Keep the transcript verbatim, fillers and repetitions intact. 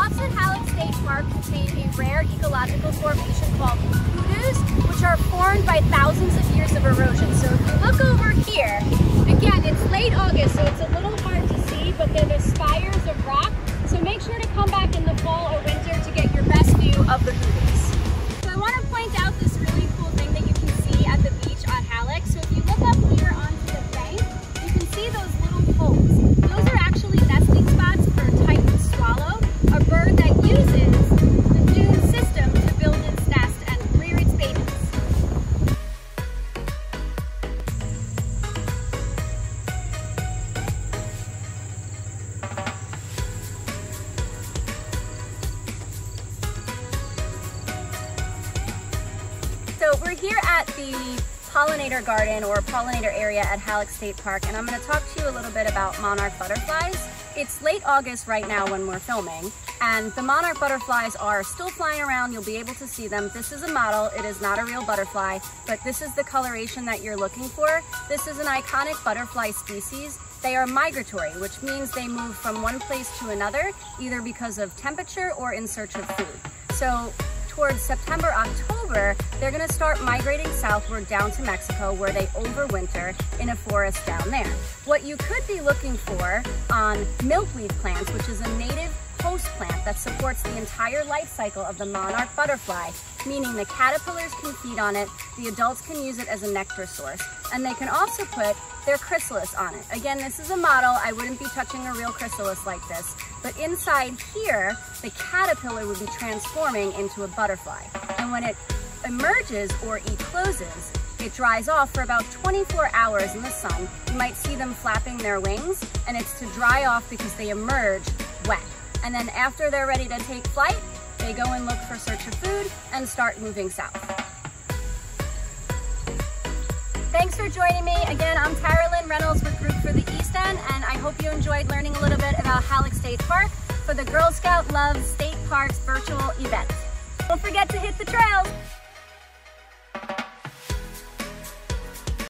rocks at Hallock State Park contain a rare ecological formation called hoodoos, which are formed by thousands of years of erosion. So if you look over here, again, it's late August, so it's a little hard to see, but they're the spires of rock. So make sure to come back in the fall or winter to get your best view of the hoodoos. So I want to point out this really cool thing that you can see at the beach at Hallock. So if you look up here onto the bank, you can see those little holes. Those are actually nesting spots for a Titan swallow, a bird that uses the dune system to build its nest and rear its babies. So we're here at the pollinator garden or pollinator area at Hallock State Park, and I'm going to talk to you a little bit about monarch butterflies. It's late August right now when we're filming, and the monarch butterflies are still flying around. You'll be able to see them. This is a model. It is not a real butterfly, but this is the coloration that you're looking for. This is an iconic butterfly species. They are migratory, which means they move from one place to another, either because of temperature or in search of food. So towards September, October, they're gonna start migrating southward down to Mexico, where they overwinter in a forest down there. What you could be looking for on milkweed plants, which is a native host plant that supports the entire life cycle of the monarch butterfly, meaning the caterpillars can feed on it, the adults can use it as a nectar source, and they can also put their chrysalis on it. Again, this is a model. I wouldn't be touching a real chrysalis like this, but inside here, the caterpillar would be transforming into a butterfly. And when it emerges or ecloses, it dries off for about twenty-four hours in the sun. You might see them flapping their wings, and it's to dry off because they emerge wet. And then after they're ready to take flight, they go and look for search of food and start moving south. Thanks for joining me. Again, I'm Tara Lynn Reynolds with Group for the East End, and I hope you enjoyed learning a little bit about Hallock State Park for the Girl Scout Loves State Parks virtual event. Don't forget to hit the trails.